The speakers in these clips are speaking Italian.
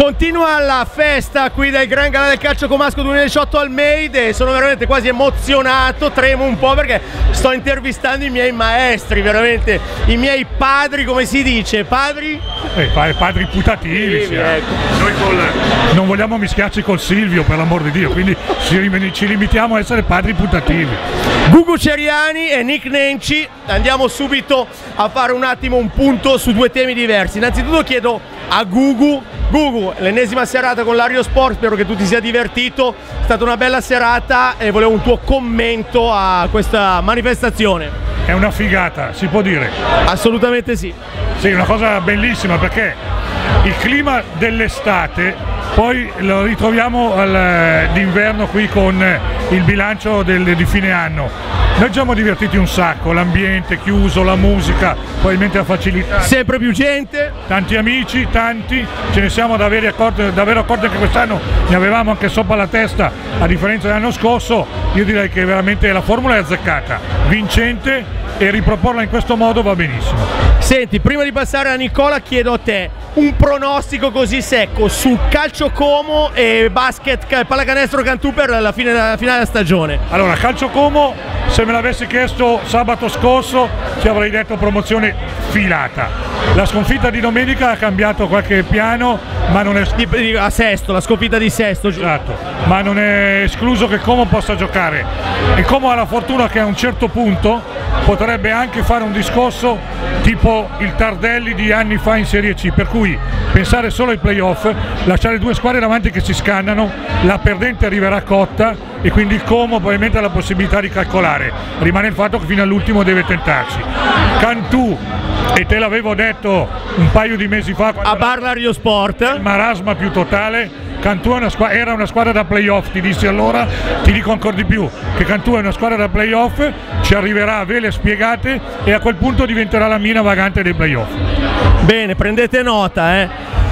Continua la festa qui del Gran Galà del Calcio Comasco 2018 al Made e sono veramente quasi emozionato, tremo un po' perché sto intervistando i miei maestri, veramente i miei padri, come si dice, padri? Padri putativi, sì, ecco. Noi non vogliamo mischiarci col Silvio, per l'amor di Dio, quindi ci limitiamo a essere padri putativi. Gugu Ceriani e Nick Nenci, andiamo subito a fare un attimo un punto su due temi diversi. Innanzitutto chiedo a Gugu, l'ennesima serata con l'Ario Sport, spero che tu ti sia divertito, è stata una bella serata e volevo un tuo commento a questa manifestazione. È una figata, si può dire? Assolutamente sì. Sì, è una cosa bellissima perché il clima dell'estate poi lo ritroviamo d'inverno qui con il bilancio di fine anno. Noi ci siamo divertiti un sacco, l'ambiente chiuso, la musica, probabilmente la facilità. Sempre più gente. Tanti amici, tanti, ce ne siamo davvero accorti anche quest'anno, ne avevamo anche sopra la testa, a differenza dell'anno scorso. Io direi che veramente la formula è azzeccata, vincente, e riproporla in questo modo va benissimo. Senti, prima di passare a Nicola chiedo a te un pronostico così secco su Calcio Como e basket pallacanestro Cantù per la fine della stagione. Allora, Calcio Como, se me l'avessi chiesto sabato scorso ci avrei detto promozione filata. La sconfitta di domenica ha cambiato qualche piano, ma non è a Sesto, la sconfitta di Sesto. Esatto, ma non è escluso che Como possa giocare. E Como ha la fortuna che a un certo punto potrebbe anche fare un discorso tipo il Tardelli di anni fa in Serie C, per cui pensare solo ai playoff, lasciare due squadre davanti che si scannano, la perdente arriverà cotta e quindi il Como probabilmente ha la possibilità di calcolare. Rimane il fatto che fino all'ultimo deve tentarci. Cantù, e te l'avevo detto un paio di mesi fa a Barla Rio Sport, il marasma più totale, Cantù era una squadra da playoff, ti dissi allora, ti dico ancora di più, che Cantù è una squadra da playoff, ci arriverà a vele spiegate e a quel punto diventerà la mina vagante dei playoff. Bene, prendete nota,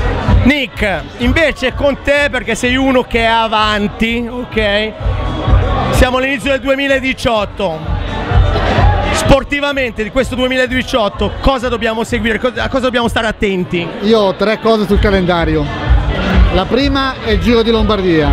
Nick, invece con te, perché sei uno che è avanti, ok? Siamo all'inizio del 2018. Sportivamente di questo 2018 cosa dobbiamo seguire, a cosa dobbiamo stare attenti? Io ho tre cose sul calendario. La prima è il Giro di Lombardia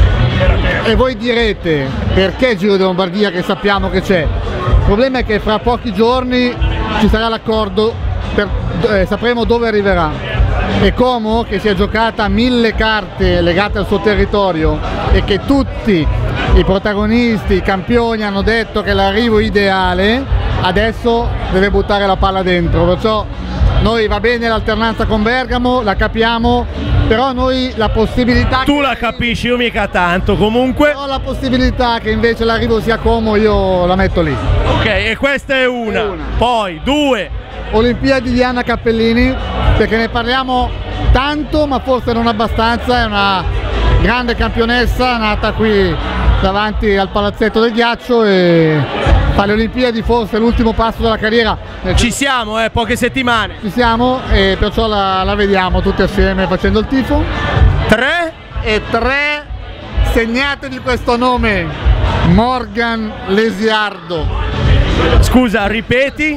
e voi direte perché il Giro di Lombardia, che sappiamo che c'è. Il problema è che fra pochi giorni ci sarà l'accordo, sapremo dove arriverà, e Como, che si è giocata 1000 carte legate al suo territorio e che tutti i protagonisti, i campioni hanno detto che è l'arrivo ideale, adesso deve buttare la palla dentro. Perciò noi va bene l'alternanza con Bergamo, la capiamo, però noi la possibilità... Tu la capisci, io mica tanto, comunque... Però la possibilità che invece l'arrivo sia Como io la metto lì. Ok, e questa è una. Poi, due. Olimpiadi di Anna Cappellini, perché ne parliamo tanto ma forse non abbastanza, è una grande campionessa nata qui davanti al palazzetto del ghiaccio e fa le Olimpiadi, forse l'ultimo passo della carriera. Ci siamo, poche settimane. Ci siamo e perciò la vediamo tutti assieme facendo il tifo. 3 e 3, segnatevi questo nome, Morgan Lesiardo. Scusa, ripeti.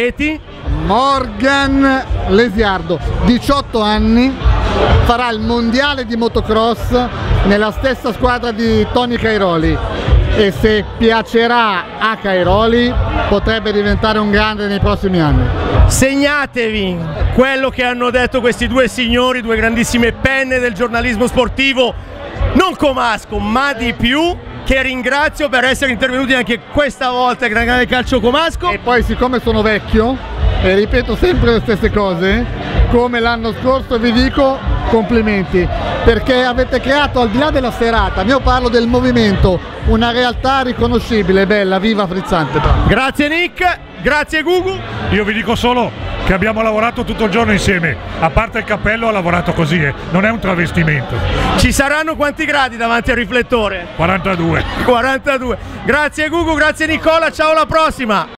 Morgan Lesiardo, 18 anni, farà il mondiale di motocross nella stessa squadra di Tony Cairoli e se piacerà a Cairoli potrebbe diventare un grande nei prossimi anni. Segnatevi quello che hanno detto questi due signori, due grandissime penne del giornalismo sportivo, non comasco ma di più, che ringrazio per essere intervenuti anche questa volta al Gran Galà del Calcio Comasco. E poi, siccome sono vecchio e ripeto sempre le stesse cose, come l'anno scorso vi dico complimenti, perché avete creato, al di là della serata, io parlo del movimento, una realtà riconoscibile, bella, viva, frizzante. Grazie Nick, grazie Gugu. Io vi dico solo che abbiamo lavorato tutto il giorno insieme, a parte il cappello ha lavorato così, non è un travestimento. Ci saranno quanti gradi davanti al riflettore? 42. 42. Grazie Gugu, grazie Nicola, ciao, alla prossima.